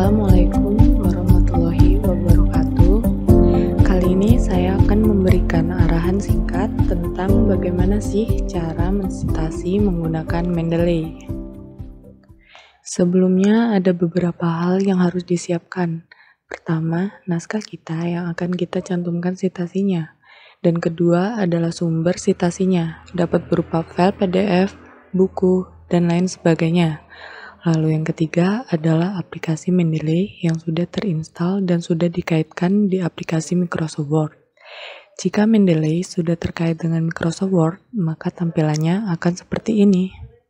Assalamualaikum warahmatullahi wabarakatuh. Kali ini saya akan memberikan arahan singkat tentang bagaimana sih cara mensitasi menggunakan Mendeley. Sebelumnya ada beberapa hal yang harus disiapkan. Pertama, naskah kita yang akan kita cantumkan sitasinya. Dan kedua adalah sumber sitasinya, dapat berupa file PDF, buku, dan lain sebagainya. Lalu yang ketiga adalah aplikasi Mendeley yang sudah terinstall dan sudah dikaitkan di aplikasi Microsoft Word. Jika Mendeley sudah terkait dengan Microsoft Word, maka tampilannya akan seperti ini.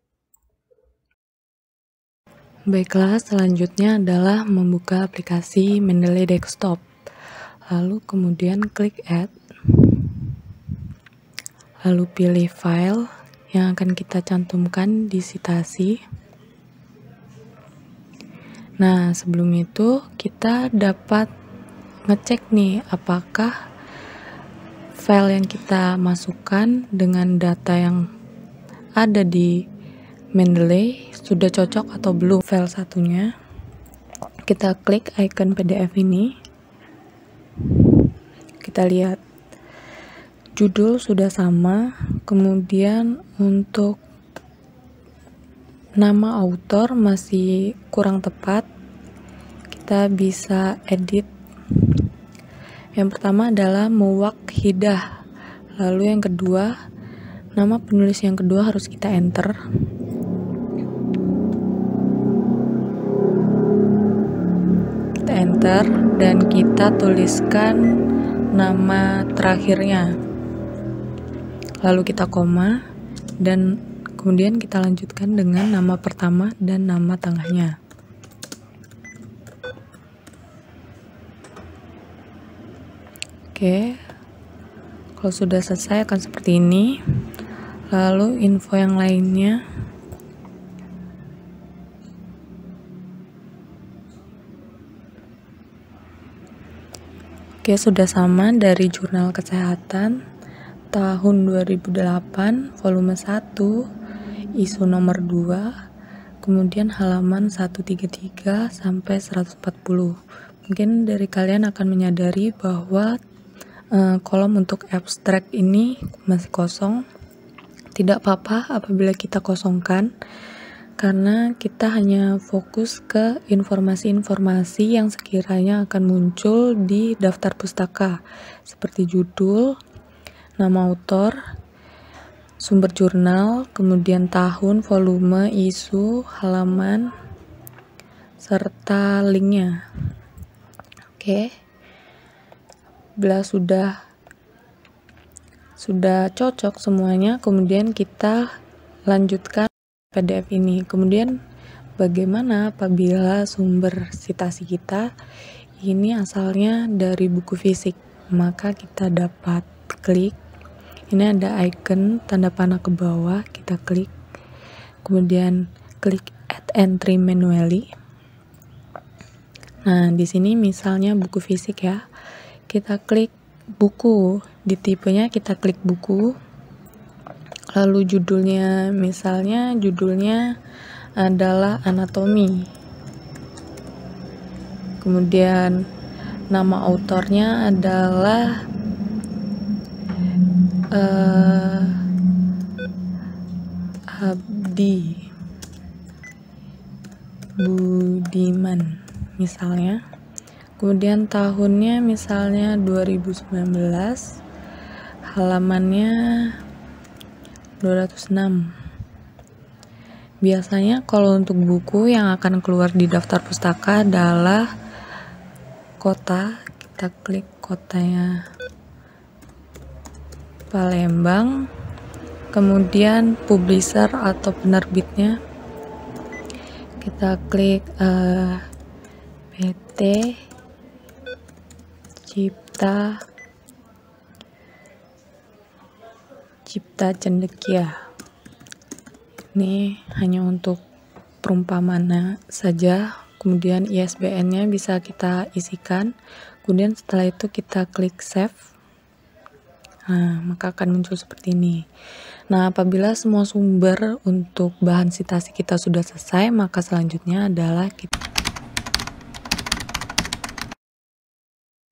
Baiklah, selanjutnya adalah membuka aplikasi Mendeley Desktop. Lalu kemudian klik Add. Lalu pilih file yang akan kita cantumkan di sitasi. Nah, sebelum itu kita dapat ngecek nih apakah file yang kita masukkan dengan data yang ada di Mendeley sudah cocok atau belum. File satunya kita klik icon PDF ini, kita lihat judul sudah sama, kemudian untuk nama author masih kurang tepat, kita bisa edit. Yang pertama adalah muwakhidah, lalu yang kedua, nama penulis yang kedua harus kita enter. Kita enter dan kita tuliskan nama terakhirnya, lalu kita koma dan kemudian kita lanjutkan dengan nama pertama dan nama tengahnya. Oke, kalau sudah selesai akan seperti ini. Lalu info yang lainnya. Oke, sudah sama dari Jurnal Kesehatan tahun 2008, volume 1. Isu nomor 2, kemudian halaman 133 sampai 140. Mungkin dari kalian akan menyadari bahwa kolom untuk abstrak ini masih kosong. Tidak apa-apa apabila kita kosongkan, karena kita hanya fokus ke informasi-informasi yang sekiranya akan muncul di daftar pustaka, seperti judul, nama autor, sumber jurnal, kemudian tahun, volume, isu, halaman, serta linknya. Oke, bila sudah cocok semuanya, kemudian kita lanjutkan PDF ini. Kemudian bagaimana apabila sumber sitasi kita ini asalnya dari buku fisik? Maka kita dapat klik. Ini ada icon tanda panah ke bawah, kita klik. Kemudian klik Add Entry Manually. Nah, di sini misalnya buku fisik ya. Kita klik buku, di tipenya kita klik buku. Lalu judulnya, misalnya judulnya adalah anatomi. Kemudian nama autornya adalah Abdi Budiman misalnya. Kemudian tahunnya misalnya 2019, halamannya 206. Biasanya kalau untuk buku yang akan keluar di daftar pustaka adalah kota. Kita klik kotanya Palembang, kemudian publisher atau penerbitnya kita klik PT Cipta Cendekia. Ini hanya untuk perumpamaan saja. Kemudian ISBN-nya bisa kita isikan. Kemudian setelah itu kita klik save. Nah, maka akan muncul seperti ini. Nah, apabila semua sumber untuk bahan sitasi kita sudah selesai, maka selanjutnya adalah kita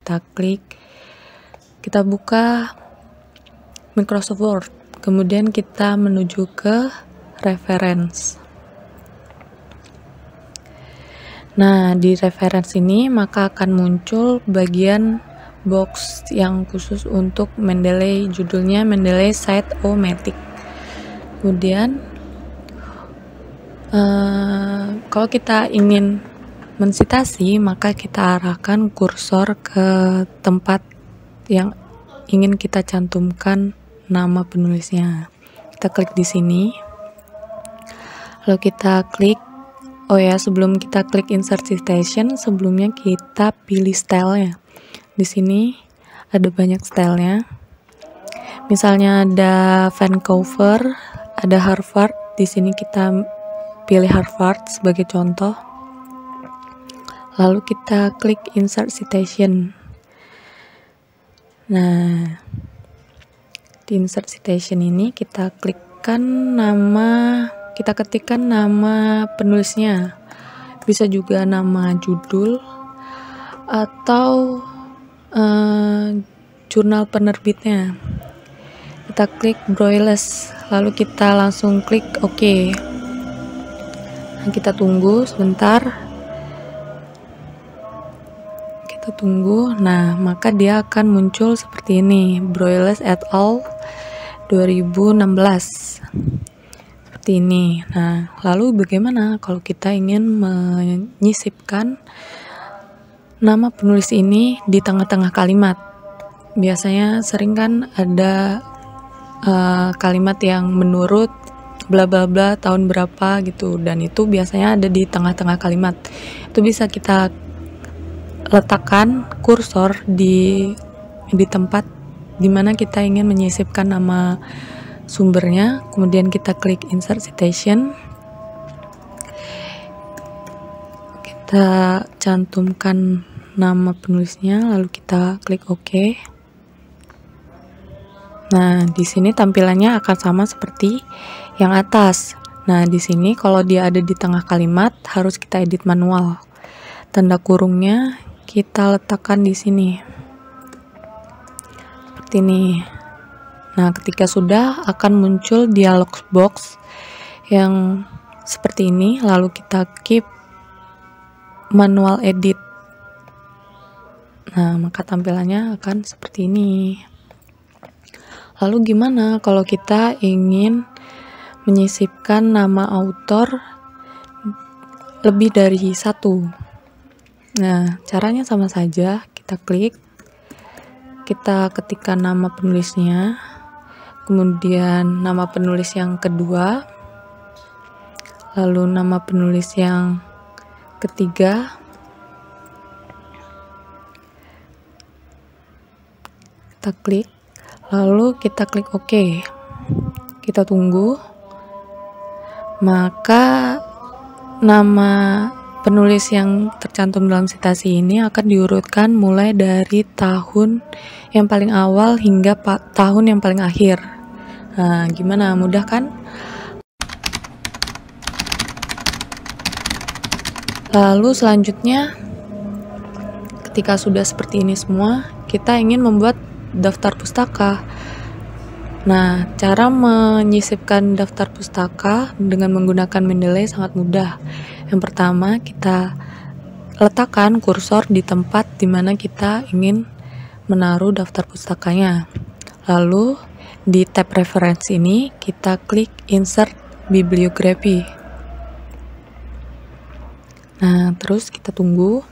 kita klik, kita buka Microsoft Word, kemudian kita menuju ke reference. Nah, di reference ini maka akan muncul bagian box yang khusus untuk Mendeley, judulnya Mendeley Site-O-Matic. Kemudian kalau kita ingin mensitasi, maka kita arahkan kursor ke tempat yang ingin kita cantumkan nama penulisnya. Kita klik di sini, lalu kita klik. Oh ya, sebelum kita klik insert citation, sebelumnya kita pilih stylenya. Di sini ada banyak stylenya. Misalnya ada Vancouver, ada Harvard. Di sini kita pilih Harvard sebagai contoh. Lalu kita klik insert citation. Nah, di insert citation ini kita klikkan kita ketikkan nama penulisnya, bisa juga nama judul atau jurnal penerbitnya. Kita klik Broilles, lalu kita langsung klik OK. Nah, kita tunggu sebentar, nah maka dia akan muncul seperti ini, Broilles et al 2016. Ini. Nah, lalu bagaimana kalau kita ingin menyisipkan nama penulis ini di tengah-tengah kalimat? Biasanya sering kan ada kalimat yang menurut bla bla bla tahun berapa gitu, dan itu biasanya ada di tengah-tengah kalimat. Itu bisa kita letakkan kursor di tempat dimana kita ingin menyisipkan nama sumbernya, kemudian kita klik insert citation, kita cantumkan nama penulisnya, lalu kita klik OK. Nah, di sini tampilannya akan sama seperti yang atas. Nah, di sini kalau dia ada di tengah kalimat harus kita edit manual. Tanda kurungnya kita letakkan di sini seperti ini. Nah, ketika sudah akan muncul dialog box yang seperti ini, lalu kita keep manual edit. Nah, maka tampilannya akan seperti ini. Lalu gimana kalau kita ingin menyisipkan nama autor lebih dari satu? Nah, caranya sama saja, kita klik, kita ketikkan nama penulisnya, kemudian nama penulis yang kedua, lalu nama penulis yang ketiga, kita klik, lalu kita klik OK. Kita tunggu, maka nama penulis yang tercantum dalam citasi ini akan diurutkan mulai dari tahun yang paling awal hingga tahun yang paling akhir. Nah, gimana? Mudah kan? Lalu selanjutnya, ketika sudah seperti ini semua, kita ingin membuat daftar pustaka. Nah, cara menyisipkan daftar pustaka dengan menggunakan Mendeley sangat mudah. Yang pertama, kita letakkan kursor di tempat di mana kita ingin menaruh daftar pustakanya. Lalu di tab reference ini kita klik insert bibliography. Nah, terus kita tunggu.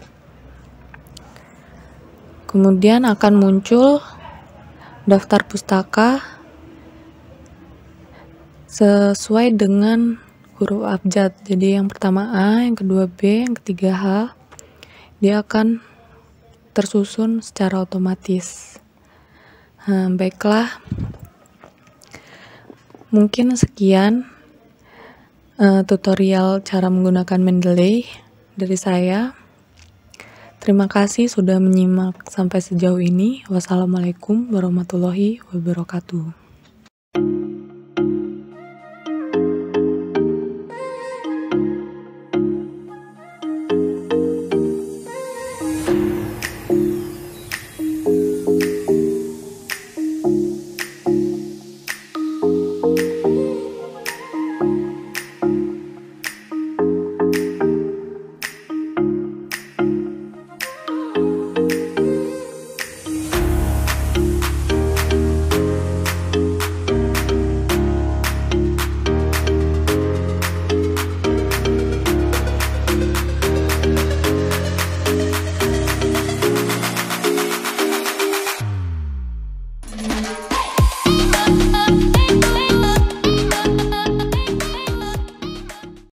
Kemudian akan muncul daftar pustaka sesuai dengan huruf abjad. Jadi yang pertama A, yang kedua B, yang ketiga H. Dia akan tersusun secara otomatis. Nah, baiklah. Mungkin sekian tutorial cara menggunakan Mendeley dari saya. Terima kasih sudah menyimak sampai sejauh ini. Wassalamualaikum warahmatullahi wabarakatuh.